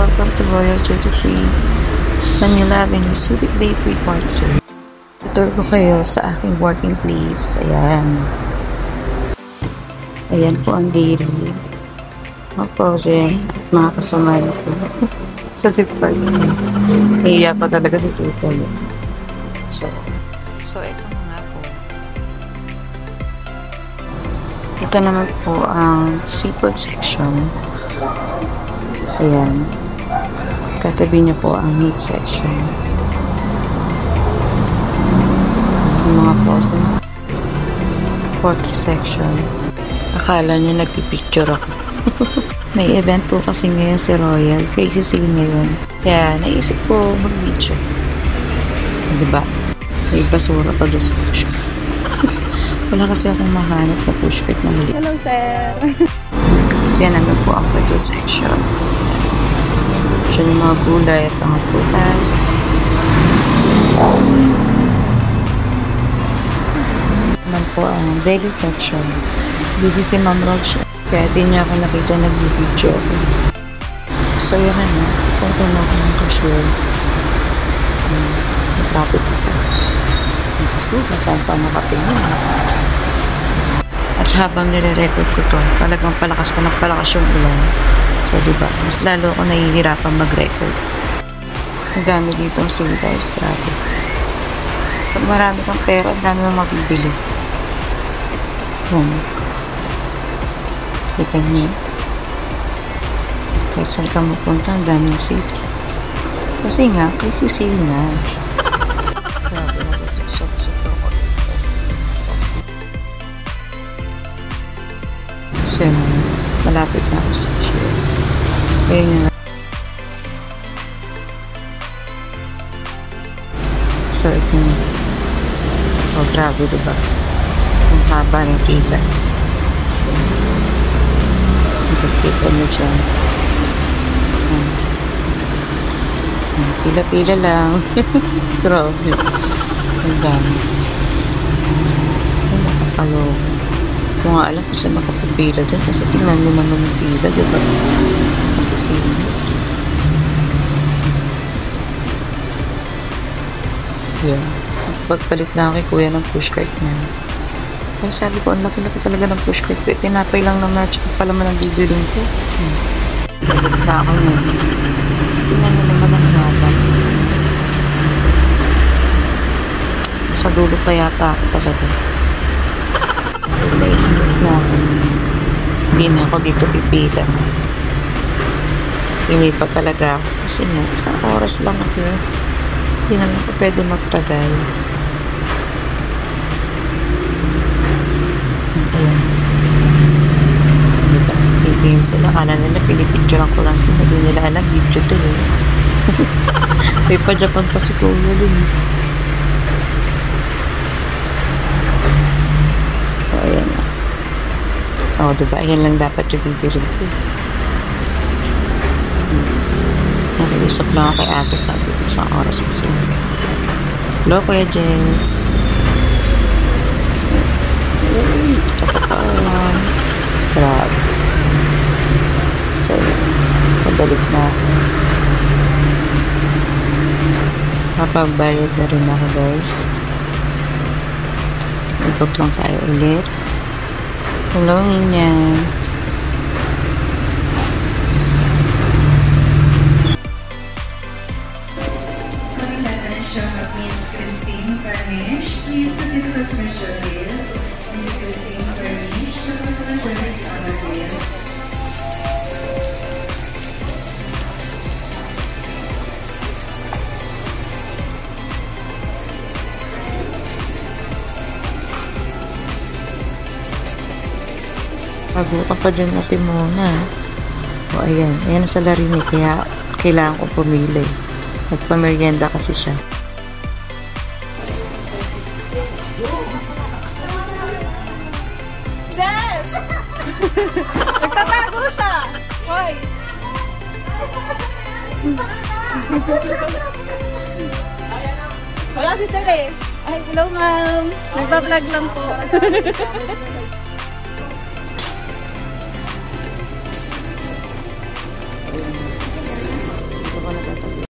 welcome to Royal Duty Free, Manila Avenue, Subic Bay Freeport, sir. Tutur ko kayo sa aking working place. Ayan. Ayan po ang dairy. Mga frozen. Mga kasama ko. Sa zipper. Hiya pa talaga si Tito. So ito nga po. Ito naman po ang seafood section. Ayan. Katabi niyo po ang meat section. Yung mga frozen pork section. Akala niya nagpipicture ako. May event po kasi ngayon si Royal. Crazy sale ngayon. Kaya naisip ko mag-video. Diba? May basura pa doon sa push. Wala kasi akong mahanap na push cart na muli. Hello, sir! Yan naman po ang photo section. Siya yung mga gulay at mga prutas. Naman po ang daily section. Busy si Ma'am Roach. Kaya din niya ako nakita nag-video ako. So yun na. Punta na ako ng cashier. Traffic ito. Kasi masasama kape niya. At habang nire-record ko to, talagang palakas pa ng palakas yung ulan. So, diba, mas lalo ako nahihirapan mag-record. Ang dami dito ang guys, grabe. Pag marami kang pera, ang dami mo mabibili. Yan. Kita niya. Kahit saan ka mapunta, ang daming sale. Kasi nga, kasi sale na. Grabe na ito. So, so, malapit na ako sa share. Kaya nyo na. So, ito na. Oh, grabe, diba? Ang haba ng kita. Nakikita mo dyan. Pila-pila lang. Grabe. Ang dami. Ay, nakapalog. Kung nga alam ko saan makapapila dyan kasi tingnan mo naman yung pila, diba? Kasi sino. Yan. Pagpalit na ako kay kuya ng pushcart na. Kaya sabi ko, ang laki-laki talaga ng pushcart. Tinapay lang naman at pala man ang bibiling ko. Na ako na. Kasi tingnan mo naman ang haba. Sa dulo pa yata ako talaga. Na hindi na ako dito pipila. Hindi pa talaga ako. Kasi nga, isang oras lang ako. Hindi naman ako pwede magtagal. Ayan. Diba? Pipin sila. Kala nila, pinipicturean ko lang sila. Hindi nila alam, video to eh. May pa-Japan pa si Kuya din. So, ayan na. O, diba? Ayan lang dapat yung bibili ko. Nakiusap lang ako kay ate. Sabi ko sa oras kasi. Hello, Kuya Jens. Grabe. So, pabalik na ako. Kapagbayad na rin ako, guys. Ibog lang tayo ulit. Hello, Ninya. Attention of Miss Christine Carnish. Please proceed to the special list. Miss Christine Carnish, the customer service on the list. Bago ka pa dyan natin muna. O, ayan. Ayan sa Larini. Kaya kailangan ko pumili. Nagpamerienda kasi siya. Yes! Nagtatago siya! Hoy! Wala si Sir eh. Ay, hello ma'am. Nagpa-vlog lang po.